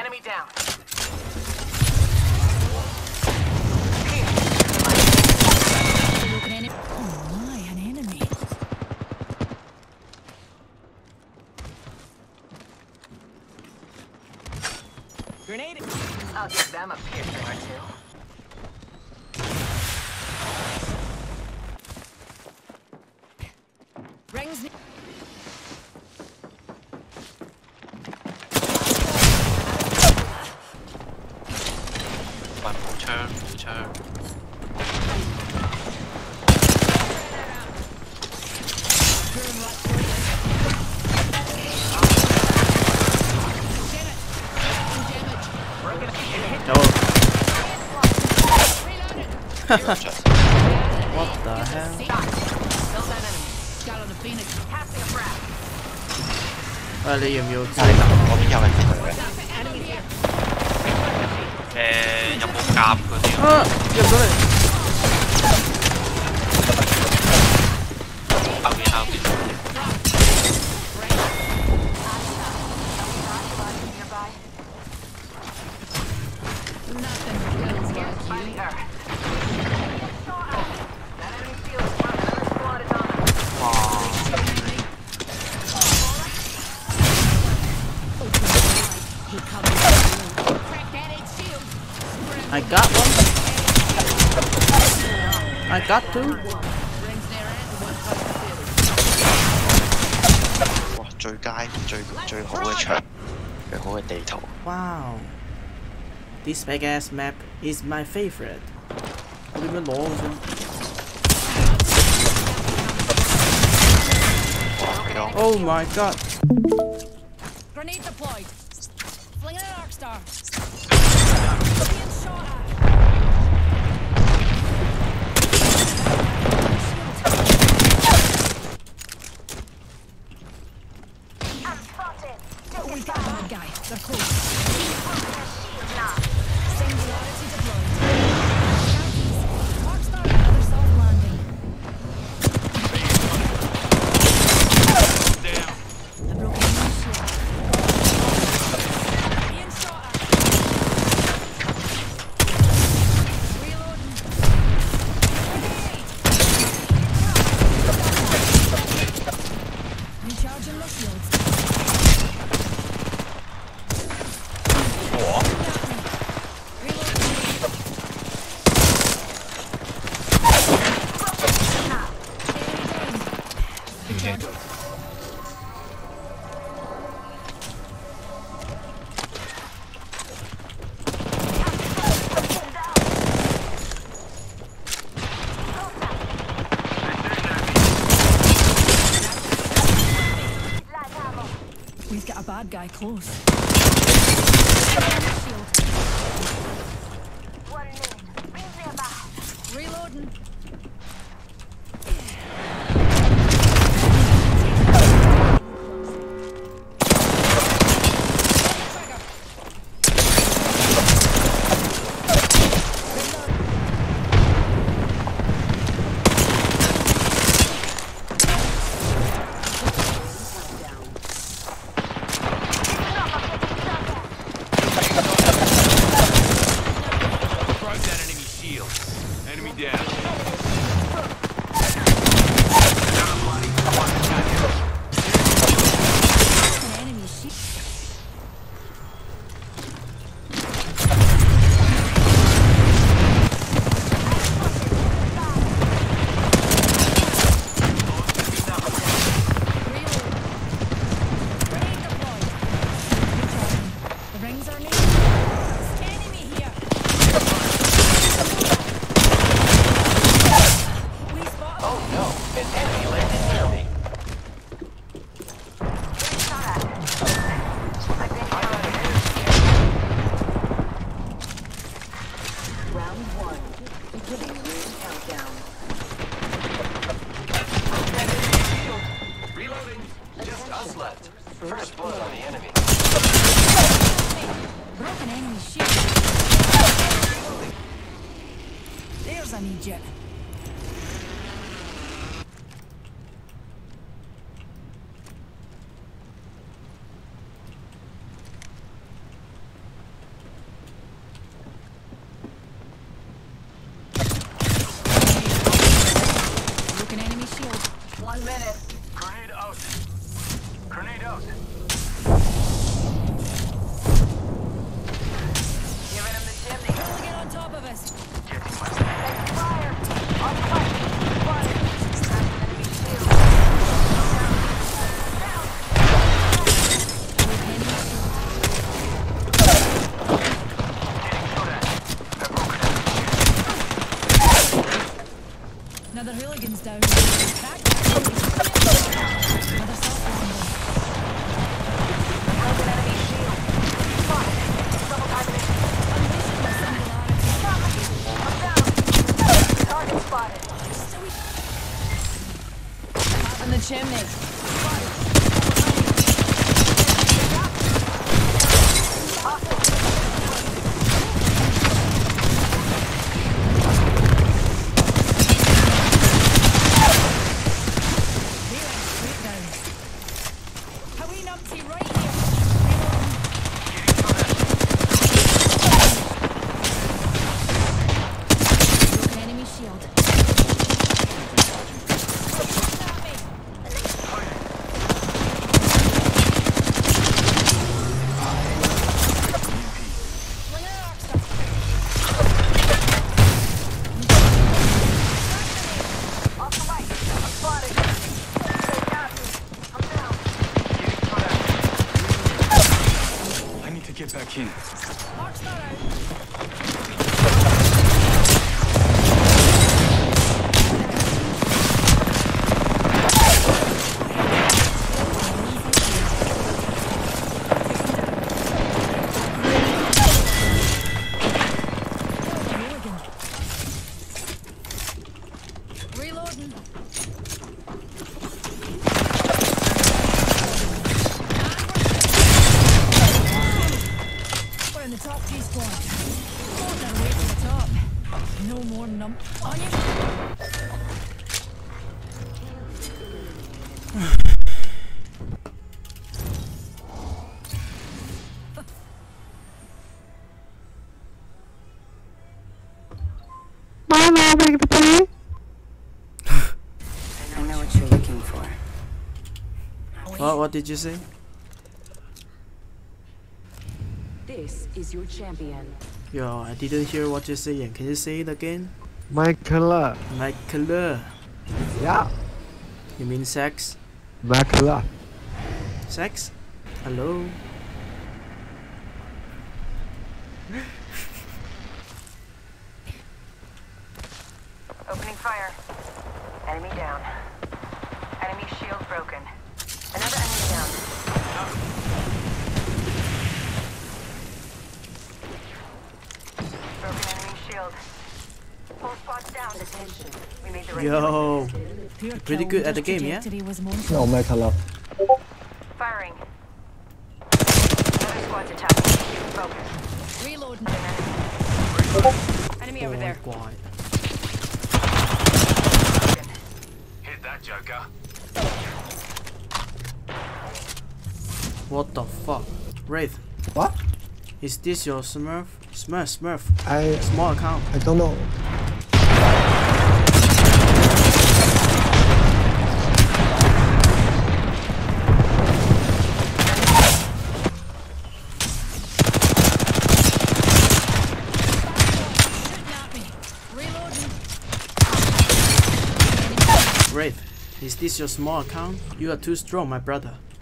Enemy down. Oh my, an enemy. Grenade. I'll give them a piercing or two. Rings. One more turn, turn. What the hell? À, 你要唔要？ 但係我邊有人佢嘅？有冇夾嗰啲？ 啊！入咗嚟。 後邊後邊。 I got one. I got two. 哇！最佳最好嘅場，最好嘅地圖。 Wow. This big ass map is my favorite. 我點樣攞嘅啫 ？Oh my god. Grenade deployed. Flinging an arc star. We got one guy. They're close. Singularity deployed. Arc star, another soft landing. Down. A broken shield. Being shot at. Reloading. Recharging my shields. We've got a bad guy close. Reloading. Broke that enemy shield. Enemy down. An enemy ship. The rings are near. Enemy here. We spot. Oh no, an enemy landed near me. Round one. Beginning ring countdown. Reloading. Just us left. First blood on the enemy. Broken enemy shield. There's an Egypt. Another hooligan's down. Back. Another soft landing. Held an enemy shield. Spotted. Double targeted. Unleashing the singularity. I'm down. Target spotted. Up in the chimney. Get back in. Reloading. In the top G squad. On their way to the top. No more nump. On you. I know what you're looking for. What did you say? This is your champion. Yo, I didn't hear what you're saying. Can you say it again? Michaela. Michaela. Yeah. You mean sex? Michaela. Sex? Hello? Opening fire. Enemy down. Enemy shield broken. Another enemy down. Broken enemy shield. Full squad's down. Attention. We made the right Yo, Pure pretty kill. good at the Just game, yeah? trajectory was mournful. No, Michaela. Firing. Another squad's attacking. Focus. Reloading. Enemy Oh over my there. god. Hit that joker. What the fuck? Wraith, What? is this your Smurf? Smurf. I Small account. don't know. Shooting at me. Reloading. Wraith, is this your small account? You are too strong, my brother.